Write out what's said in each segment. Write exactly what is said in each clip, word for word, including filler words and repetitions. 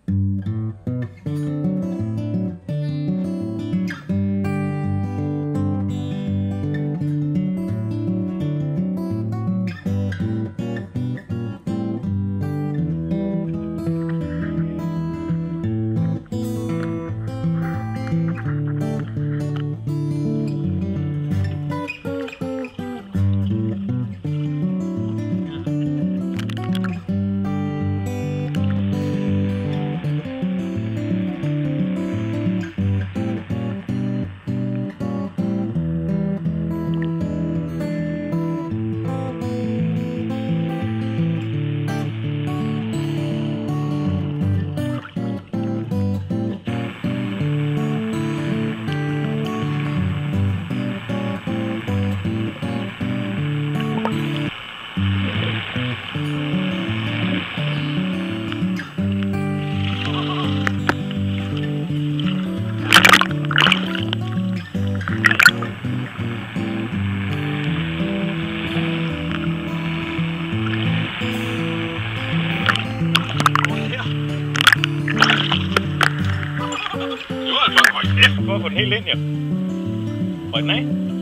For at få den helt ind, ja. Røg den af?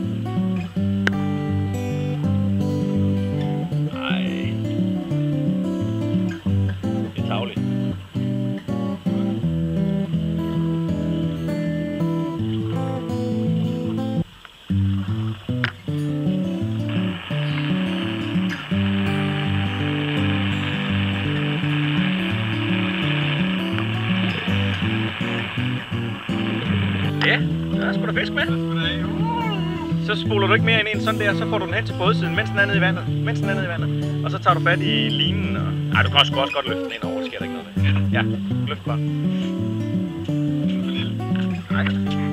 Nej. Det er tarveligt. Ja, der er sgu da fisk med. Så spoler du ikke mere ind i en sådan der, så får du den hen til bådsiden, mens den er nede i vandet. Mens den er nede i vandet. Og så tager du fat i linen og... Ej, du kan også, også godt løfte den ind over, det sker der ikke noget med. Ja, løft bare. Nej, det er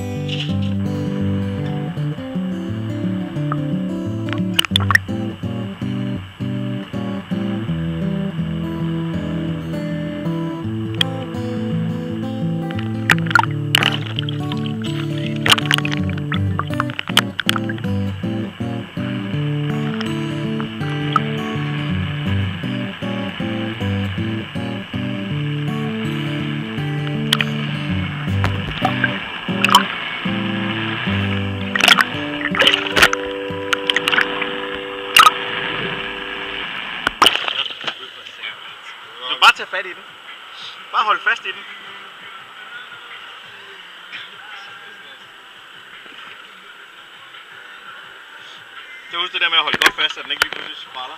bare tage fat i den. Bare hold fast i den. Så husk det der med at holde godt fast, så den ikke lige pludselig spræller.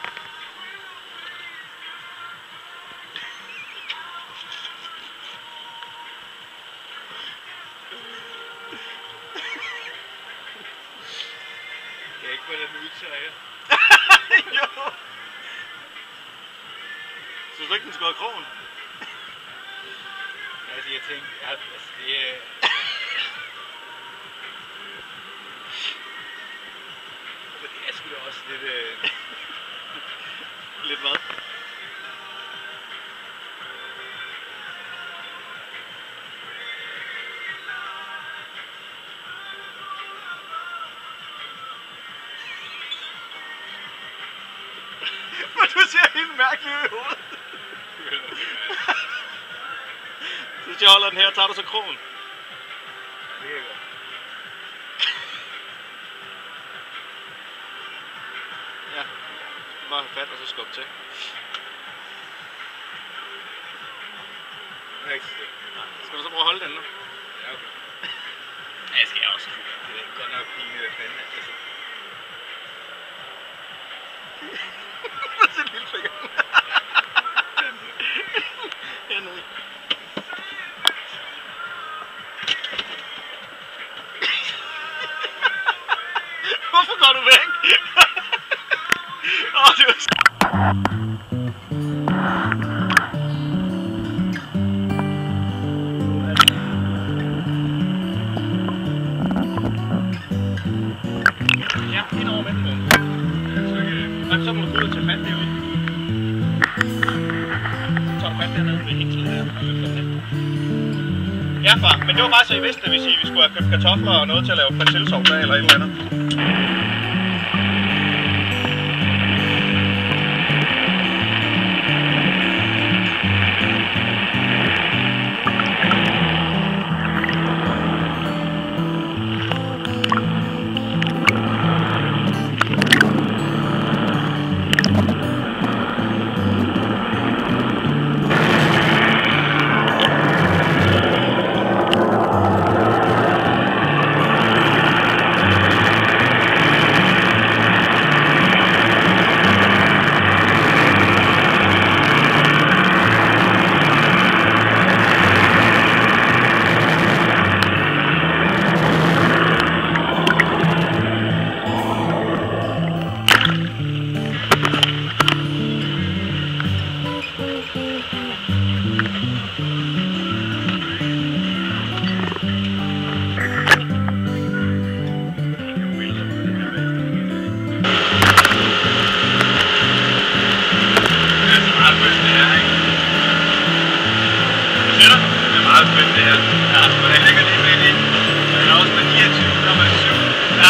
Kan jeg ikke få den udtøje? Jo! Synes du ikke, den skal have krogen? Altså, jeg tænkte, at altså, det er... Men det er sgu da også lidt... Øh... lidt hvad? Men du ser helt mærkelig ud i hovedet. Så hvis jeg holder den her, tager du så krogen? Det er godt. Ja, bare have fat og så skubbe til. Det er ikke så det. Skal du så prøve at holde den nu? Ja, okay. Ja, jeg skal også. Det er godt nok pinligt, hvad fanden er det? Prøv at se en lille finger. Hernede. Hvorfor går du væk? Åh, det var... Ja, ind over ventemålen. Så, så må du gå ud og tage fat derude. Så tager du fat dernede ved hængslet her og løfter den. Ja, far, men det var bare så I vidste, hvis I skulle have købt kartofler og noget til at lave persillesovs af eller et eller andet. meget spændt det her. Ja, men den ligger lige midt i. Den er også med niogtyve komma syv. Ja.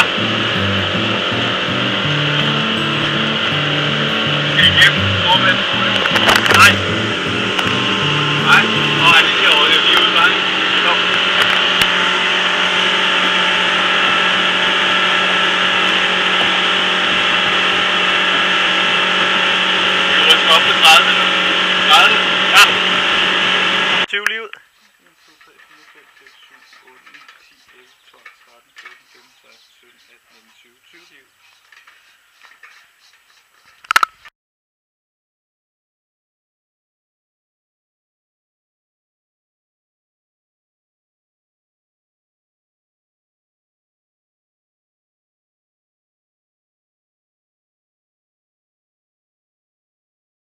Skal I igennem forvendt? Nej. Nej. Åh, er det ikke over? Det er lige ude i vejen. Så. Vi rykker op på tredive nu. tredive? Ja. tyve lige ud.